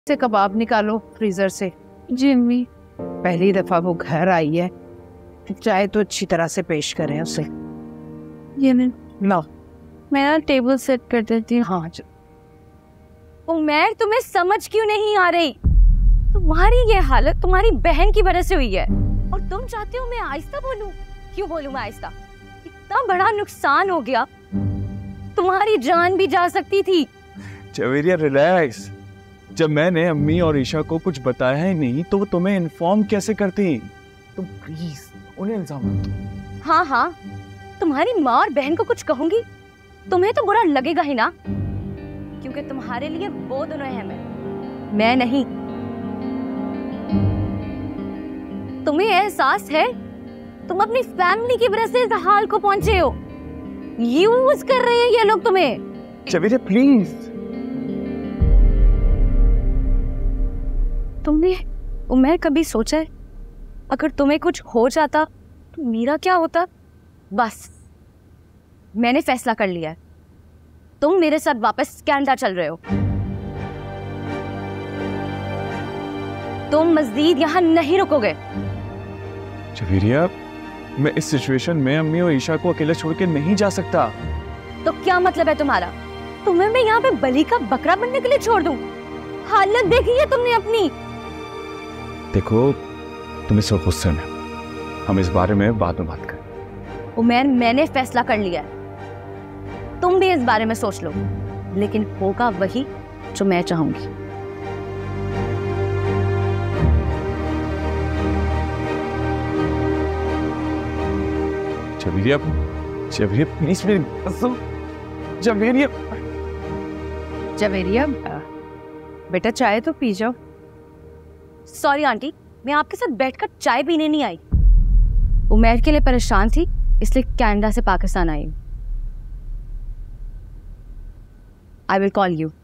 से कबाब निकालो फ्रीजर से। जी अम्मी। पहली दफा वो घर आई है, चाहे तो अच्छी तरह से पेश करें उसे। ये लो मैं ना टेबल सेट कर देती हूँ। हाँ उमर, तुम्हें समझ क्यों नहीं आ रही? तुम्हारी ये हालत तुम्हारी बहन की वजह से हुई है और तुम चाहते हो मैं आहिस्ता बोलूं? क्यों बोलूं मैं आहिस्ता? इतना बड़ा नुकसान हो गया, तुम्हारी जान भी जा सकती थी। चवेरिया रिलैक्स। जब मैंने अम्मी और ईशा को कुछ बताया ही नहीं तो वो तुम्हें इन्फॉर्म कैसे करती? तुम प्लीज उन्हें इल्जाम मत दो। हाँ हाँ, तुम्हारी माँ और बहन को कुछ कहूंगी तुम्हें तो बुरा लगेगा ही ना, क्योंकि तुम्हारे लिए वो दोनों हैं, मैं नहीं। तुम्हें एहसास है तुम अपनी फैमिली की वजह से इस हाल को पहुंचे हो? यूज कर रहे हैं ये लोग तुम्हें। चवेरिया प्लीज। तुमने उमर कभी सोचा है अगर तुम्हें कुछ हो जाता तो मेरा क्या होता? बस मैंने फैसला कर लिया है, तुम मेरे साथ वापस कनाडा चल रहे हो। तुम मज़ीद यहाँ नहीं रुकोगे। चवेरिया, मैं इस सिचुएशन में अम्मी और ईशा को अकेले छोड़ के नहीं जा सकता। तो क्या मतलब है तुम्हारा? तुम्हें मैं यहाँ पे बलि का बकरा बनने के लिए छोड़ दूं? हालत देखी है तुमने अपनी? देखो तुम इस वक्त गुस्से में, हम इस बारे में बाद में बात करें। उमर, मैंने फैसला कर लिया है, तुम भी इस बारे में सोच लो, लेकिन होगा वही जो मैं चाहूंगी। चवेरिया, चवेरिया प्लीज मेरी बात सुन। चवेरिया, जवेरिया बेटा चाय तो पी जाओ। सॉरी आंटी, मैं आपके साथ बैठकर चाय पीने नहीं आई। उमर के लिए परेशान थी इसलिए कनाडा से पाकिस्तान आई। I will call you.